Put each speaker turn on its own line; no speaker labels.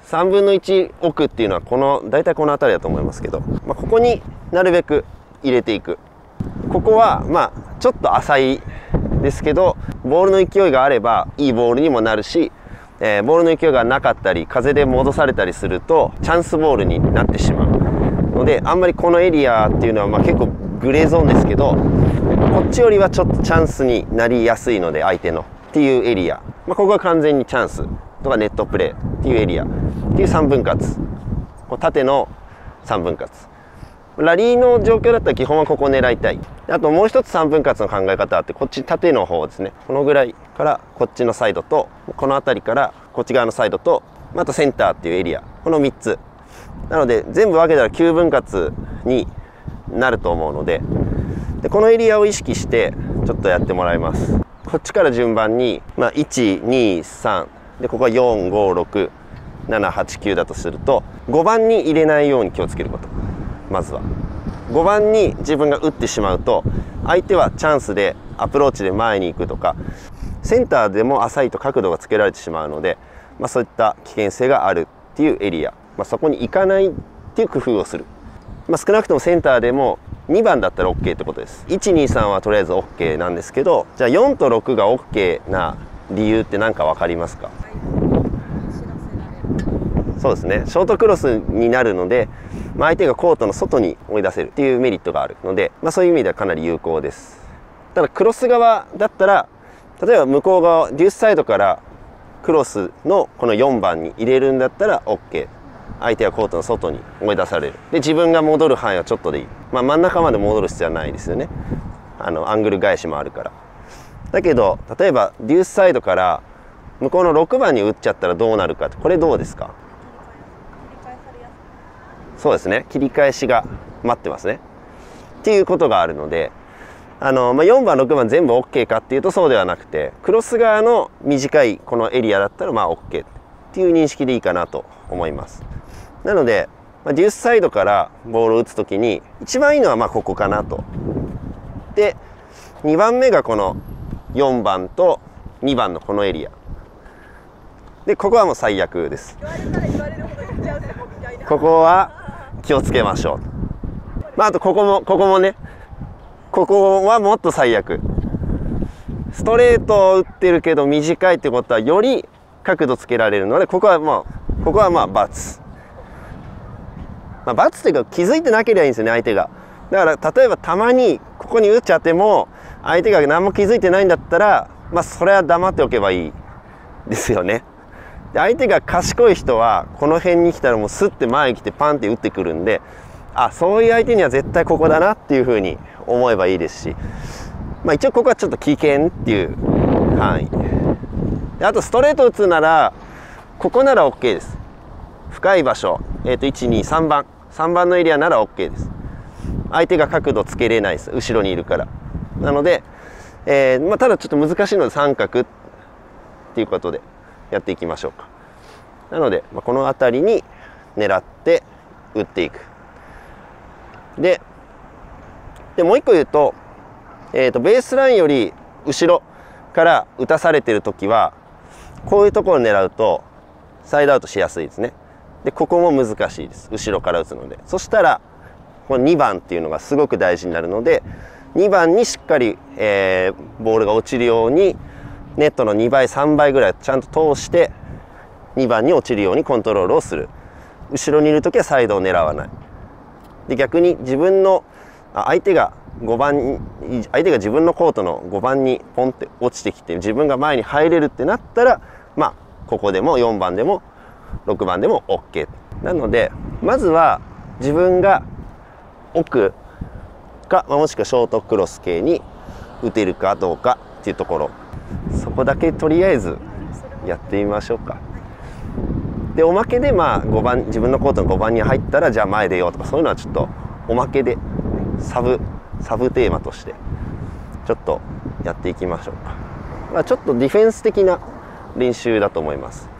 3分の1奥っていうのは大体この辺りだと思いますけど、ここになるべく入れていく。ここはちょっと浅いですけど、ボールの勢いがあればいいボールにもなるし、ボールの勢いがなかったり風で戻されたりするとチャンスボールになってしまうので、あんまりこのエリアっていうのは結構グレーゾーンですけど、こっちよりはちょっとチャンスになりやすいので、相手のっていうエリア、ここは完全にチャンスとかネットプレーっていうエリアっていう3分割、縦の3分割。ラリーの状況だったら基本はここを狙いたい。あともう一つ3分割の考え方あって、こっち縦の方ですね、このぐらいからこっちのサイドと、この辺りからこっち側のサイドと、あとセンターっていうエリア、この3つなので全部分けたら9分割になると思うので、このエリアを意識してちょっとやってもらいます。こっちから順番に、1、2、3で、ここは4、5、6、7、8、9だとすると、5番に入れないように気をつけること。まずは5番に自分が打ってしまうと、相手はチャンスでアプローチで前に行くとか、センターでも浅いと角度がつけられてしまうので、そういった危険性があるっていうエリア、そこに行かないっていう工夫をする。少なくともセンターでも2番だったら OK ってことです。1、2、3はとりあえず OK なんですけど、じゃあ4と6が OK な理由って何か分かりますか？そうですね、ショートクロスになるので、相手がコートの外に追い出せるっていうメリットがあるので、そういう意味ではかなり有効です。ただクロス側だったら、例えば向こう側デュースサイドからクロスのこの4番に入れるんだったら OK。 相手はコートの外に追い出される。で自分が戻る範囲はちょっとでいい。真ん中まで戻る必要はないですよね。アングル返しもあるから。だけど例えばデュースサイドから向こうの6番に打っちゃったらどうなるか。これどうですか？そうですね、切り返しが待ってますねっていうことがあるので、4番6番全部 OK かっていうとそうではなくて、クロス側の短いこのエリアだったらOK っていう認識でいいかなと思います。なので、デュースサイドからボールを打つ時に一番いいのはここかなと。で2番目がこの4番と2番のこのエリアで、ここはもう最悪です。ここは気をつけましょう。あとここもね、ここはもっと最悪。ストレートを打ってるけど短いってことはより角度つけられるので、ここは×。×っていうか気づいてなければいいんですよね、相手が。だから例えばたまにここに打っちゃっても相手が何も気づいてないんだったら、それは黙っておけばいいですよね。で相手が賢い人はこの辺に来たらもうスッて前に来てパンって打ってくるんで、そういう相手には絶対ここだなっていうふうに思えばいいですし、一応ここはちょっと危険っていう範囲で、あとストレート打つならここなら OK です。深い場所、1、2、3番のエリアなら OK です。相手が角度つけれないです、後ろにいるから。なので、ただちょっと難しいので三角っていうことでやっていきましょうか。なので、この辺りに狙って打っていく。でもう一個言うと、ベースラインより後ろから打たされてる時はこういうところを狙うとサイドアウトしやすいですね。でここも難しいです、後ろから打つので。そしたらこの2番っていうのがすごく大事になるので、2番にしっかり、ボールが落ちるようにネットの2倍3倍ぐらいちゃんと通して2番に落ちるようにコントロールをする。後ろにいる時はサイドを狙わない。で逆に自分の相手が自分のコートの5番にポンって落ちてきて自分が前に入れるってなったら、ここでも4番でも6番でも OK なので、まずは自分が奥か、もしくはショートクロス系に打てるかどうかっていうところ、そこだけとりあえずやってみましょうか。でおまけで5番、自分のコートの5番に入ったらじゃあ前出ようとか、そういうのはちょっとおまけでサブテーマとしてちょっとやっていきましょうか。ちょっとディフェンス的な練習だと思います。